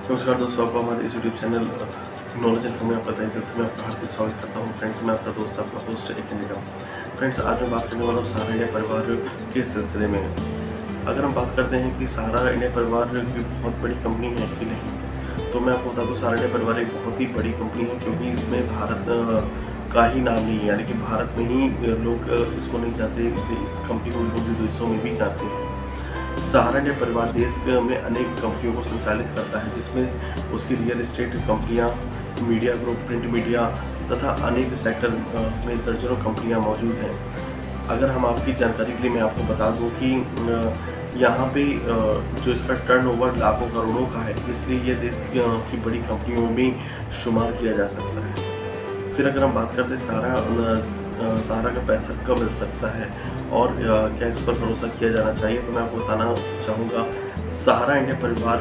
नमस्कार दोस्तों, आपका हमारे इस यूट्यूब चैनल नॉलेज इन्फो में आपका तहे दिल से मैं आपका हार्दिक स्वागत करता हूं। फ्रेंड्स, मैं आपका दोस्त, आपका होस्ट एक निगम। फ्रेंड्स, आज मैं बात करने वाला हूं सहारा इंडिया परिवार के सिलसिले में। अगर हम बात करते हैं कि सहारा इंडिया परिवार की बहुत बड़ी कंपनी है कि नहीं, तो मैं आपको बता दूँ, सहारा इंडिया परिवार एक बहुत ही बड़ी कंपनी है, क्योंकि इसमें भारत का ही नाम नहीं है, यानी कि भारत में ही लोग इसको नहीं जानते, इस कंपनी को लोग विदेशों में भी जानते हैं। सहारा इंडिया परिवार देश में अनेक कंपनियों को संचालित करता है, जिसमें उसकी रियल एस्टेट कंपनियां, मीडिया ग्रुप, प्रिंट मीडिया तथा अनेक सेक्टर में दर्जनों कंपनियां मौजूद हैं। अगर हम आपकी जानकारी के लिए मैं आपको बता दूं कि यहाँ पे जो इसका टर्नओवर लाखों करोड़ों का है, इसलिए ये देश की बड़ी कंपनियों में शुमार किया जा सकता है। फिर अगर हम बात करते हैं सहारा का पैसा कब मिल सकता है और क्या इस पर भरोसा किया जाना चाहिए, तो मैं आपको बताना चाहूँगा, सहारा इंडिया परिवार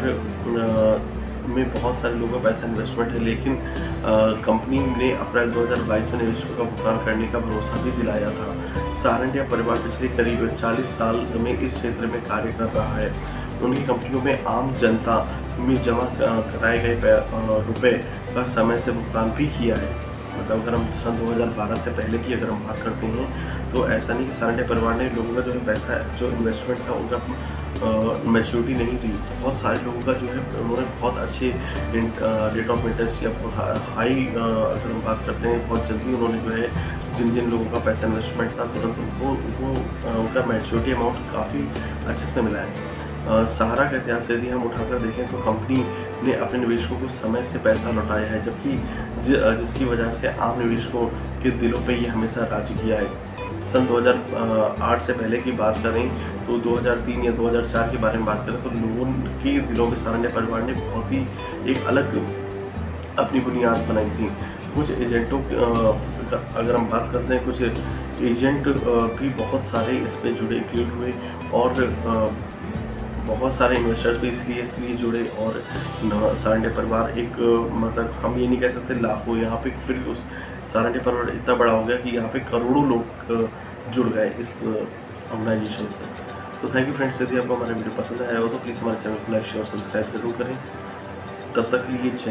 में बहुत सारे लोगों का पैसा इन्वेस्टमेंट है, लेकिन कंपनी ने अप्रैल 2022 में निवेशकों का भुगतान करने का भरोसा भी दिलाया था। सहारा इंडिया परिवार पिछले करीब 40 साल में इस क्षेत्र में कार्य कर रहा है। उनकी कंपनियों में आम जनता में जमा कराए गए रुपए का समय से भुगतान भी किया है। मतलब अगर हम सन 2012 से पहले की अगर हम बात करते हैं, तो ऐसा नहीं कि सहारा इंडिया परिवार ने लोगों का जो है पैसा, जो इन्वेस्टमेंट था उनका मैच्योरिटी नहीं दी। बहुत सारे लोगों का जो है उन्होंने बहुत अच्छे रेट ऑफ इंटरेस्ट या बहुत हाई, अगर हम बात करते हैं, बहुत जल्दी उन्होंने जो है जिन जिन लोगों का पैसा इन्वेस्टमेंट था तुरंत उनको उनका मैच्योरिटी अमाउंट काफ़ी अच्छे से मिला है। सहारा का इतिहास यदि हम उठाकर देखें, तो कंपनी ने अपने निवेशकों को समय से पैसा लौटाया है, जबकि जिसकी वजह से आम निवेशकों के दिलों पे ये हमेशा राज किया है। सन 2008 से पहले की बात करें, तो 2003 या 2004 के बारे में बात करें, तो लोगों के दिलों में सहारा इंडिया परिवार ने बहुत ही एक अलग अपनी बुनियाद बनाई थी। कुछ एजेंटों अगर हम बात करते हैं, कुछ एजेंट भी बहुत सारे इसमें जुड़े क्रिएट हुए, और बहुत सारे इन्वेस्टर्स भी इसलिए जुड़े, और सहारा इंडिया परिवार एक मतलब हम ये नहीं कह सकते लाखों, यहाँ पे फिर उस सहारा इंडिया परिवार इतना बड़ा हो गया कि यहाँ पे करोड़ों लोग जुड़ गए इस ऑर्गेनाइजेशन से। तो थैंक यू फ्रेंड्स, यदि आपको हमारा वीडियो पसंद आया हो तो प्लीज़ हमारे चैनल को लाइक, शेयर और सब्सक्राइब जरूर करें। तब तक के लिए